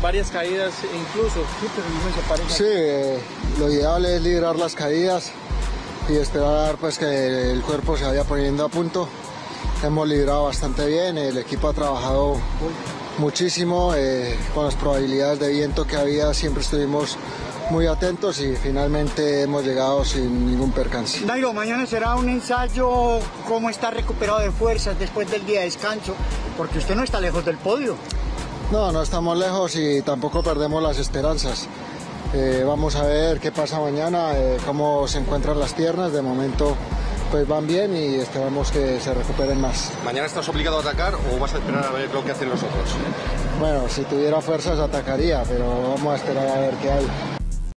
varias caídas incluso. Sí, lo ideal es librar las caídas y esperar pues que el cuerpo se vaya poniendo a punto. Hemos librado bastante bien, el equipo ha trabajado muchísimo, con las probabilidades de viento que había siempre estuvimos muy atentos y finalmente hemos llegado sin ningún percance. Nairo, mañana será un ensayo, cómo está recuperado de fuerzas después del día de descanso, porque usted no está lejos del podio. No estamos lejos y tampoco perdemos las esperanzas. Vamos a ver qué pasa mañana, cómo se encuentran las piernas. De momento pues van bien y esperamos que se recuperen más. ¿Mañana estás obligado a atacar o vas a esperar a ver lo que hacen los otros? Bueno, si tuviera fuerzas atacaría, pero vamos a esperar a ver qué hay.